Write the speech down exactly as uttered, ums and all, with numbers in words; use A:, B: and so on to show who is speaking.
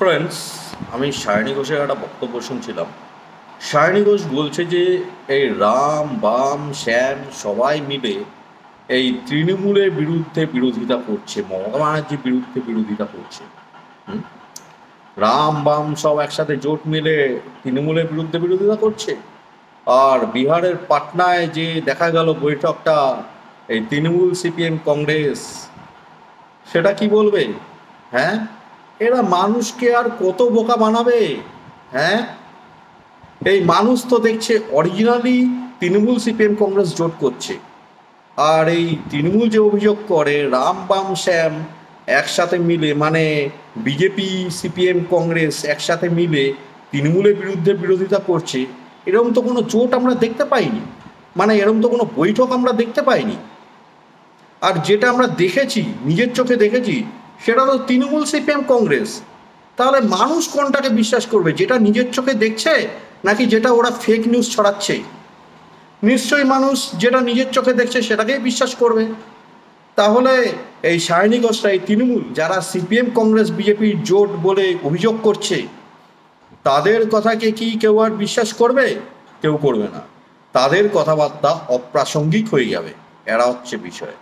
A: Friends, আমি সায়নী ঘোষের একটা বক্তব্য শুনছিলাম। সায়নী ঘোষ বলছে যে এই রাম বাম শ্যাম সবাই মিলে এই তৃণমূলের বিরুদ্ধে বিরোধিতা করছে, মমতা ব্যানার্জির বিরুদ্ধে বিরোধিতা করছে। হুম? রাম বাম সব একসাথে জোট মিলে তৃণমূলের বিরুদ্ধে বিরোধিতা করছে। আর বিহারের পাটনায় যে দেখা গেল বৈঠকটা, এই তৃণমূল সিপিএম কংগ্রেস, সেটা কি বলবে? হ্যাঁ, এরা মানুষকে আর কত বোকা বানাবে? হ্যাঁ, এই মানুষ তো দেখছে অরিজিনালি তৃণমূল সিপিএম কংগ্রেস জোট করছে। আর এই তৃণমূল যে অভিযোগ করে রাম বাম শ্যাম একসাথে মিলে, মানে বিজেপি সিপিএম কংগ্রেস একসাথে মিলে তৃণমূলের বিরুদ্ধে বিরোধিতা করছে, এরকম তো কোনো জোট আমরা দেখতে পাইনি, মানে এরকম তো কোনো বৈঠক আমরা দেখতে পাইনি। আর যেটা আমরা দেখেছি, নিজের চোখে দেখেছি, সেটা তো তৃণমূল সিপিএম কংগ্রেস। তাহলে মানুষ কোনটাকে বিশ্বাস করবে, যেটা নিজের চোখে দেখছে নাকি যেটা ওরা ফেক নিউজ ছড়াচ্ছে? নিশ্চয়ই মানুষ যেটা নিজের চোখে দেখছে সেটাকেই বিশ্বাস করবে। তাহলে এই সায়নী ঘোষরা, এই তৃণমূল যারা সিপিএম কংগ্রেস বিজেপির জোট বলে অভিযোগ করছে, তাদের কথাকে কি কেউ আর বিশ্বাস করবে? কেউ করবে না। তাদের কথাবার্তা অপ্রাসঙ্গিক হয়ে যাবে, এরা হচ্ছে বিষয়।